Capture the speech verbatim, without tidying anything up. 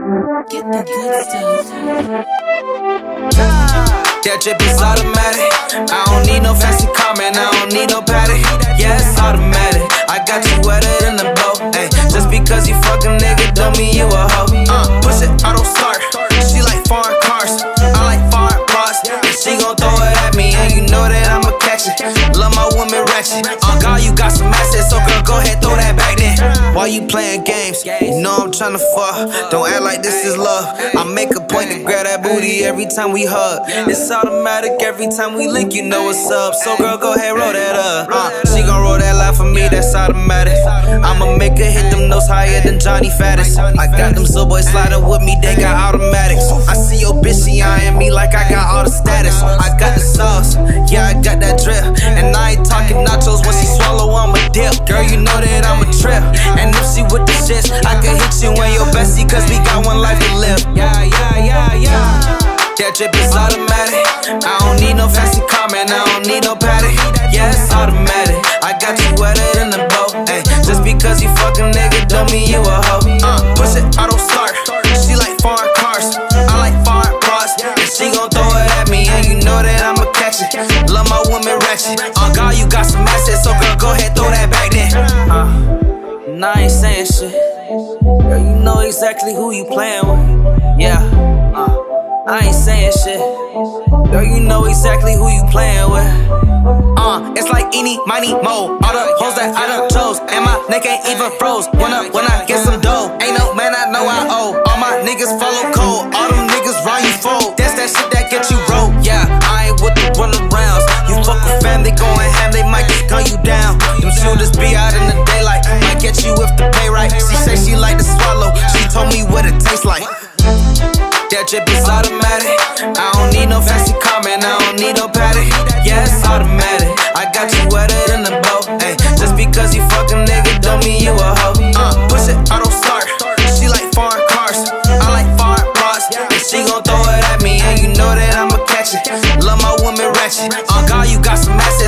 Get the good stuff. That drip is automatic. I don't need no fancy car, man. I don't need no paddock. Yeah, it's automatic. I got you wetter than the boat. Ay, just because you fucking nigga don't mean you a hoe. Uh, push it, auto start. She like foreign cars. I like foreign bras. And she gon' throw it at me, and you know that I'ma catch it. Love my woman ratchet. On God, you got some assets, so girl, go ahead, throw that back then. Why you playing games? You know I'm tryna fuck. Don't act like this is love. I make a point to grab that booty every time we hug. It's automatic every time we link, you know what's up. So girl, go ahead, roll that up. Uh, she gon' roll that line for me, that's automatic. I'ma make her hit them notes higher than Johnny Faddis. I got them soul boys sliding with me, they got automatics. I see your bitch, she eyeing me like I got all the status. I got the sauce, yeah, I got that drip. And I ain't talking nachos, when she swallow, I'ma dip. Girl, you know that I'm a trip. And if she with the shits, I can hit you and your bestie, cause we got one life to live. Yeah, yeah, yeah, yeah. That drip is automatic. I don't need no fancy car, man. I don't need no paddock. Yeah, it's automatic. I got you wetter than the boat. Ay, just because you fucking nigga don't mean you a hoe. Uh, push it, auto start. She like foreign cars. I like foreign bras. And she gon' throw it at me, and you know that I'ma catch it. Love my woman ratchet. On God, you got some assets, so girl, go ahead, throw that back then. Uh, nah, I ain't saying shit. Girl, you know exactly who you playing with. Yeah. Uh. I ain't saying shit. Girl, you know exactly who you playing with. Uh, it's like eeny, miny, mo. All the hoes that I done chose, and my neck ain't even froze. When I, when I get some dough, ain't no man I know I owe. All my niggas follow code, all them niggas run you fold. That's that shit that get you rolled. Yeah, I ain't with the runarounds. You fuck with family going ham, they might just gun you down. Them shooters be out in the daylight, might get you if the pay right. She say she like to swallow, she told me what it tastes like. That drip is automatic. I don't need no fancy car, man. I don't need no paddock. Yeah, it's automatic. I got you wetter than the boat. Ay, just because you fucking nigga don't mean you a hoe. Uh, push it, auto start. She like foreign cars. I like foreign bras. And she gon' throw it at me, and you know that I'ma catch it. Love my woman ratchet. On God, you got some assets.